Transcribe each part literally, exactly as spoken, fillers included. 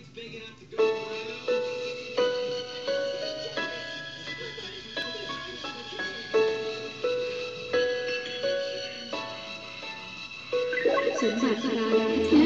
สวนสาธารณะ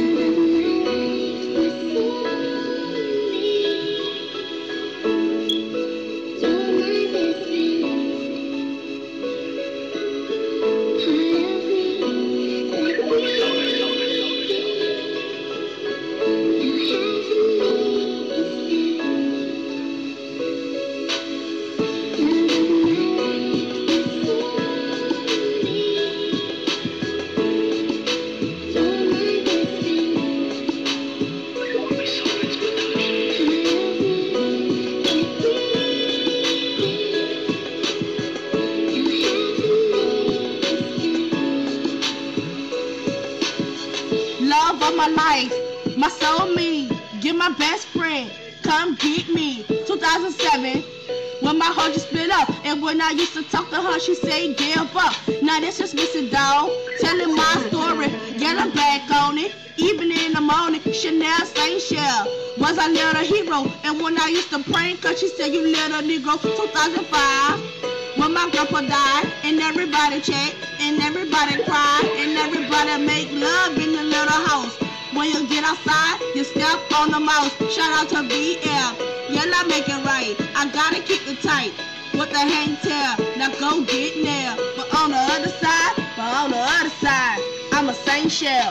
Love of my life, my soul me, get my best friend, come get me. two thousand seven, when my heart just split up, and when I used to talk to her, she said give up. Now this is Missy Dog, telling my story, get her back on it. Even in the morning, Chanel Saint Shell was a little hero, and when I used to prank her, she said you little Negro. two thousand five, when my grandpa died, and everybody checked, and everybody cried, and everybody make love in the little house. When you get outside, you step on the mouse. Shout out to B L, yeah, I make it right. I gotta keep it tight with the hang tail. Now go get nail. But on the other side, but on the other side, I'm a Saint Shell.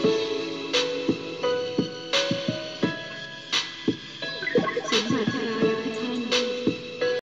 สวนสาธารณะ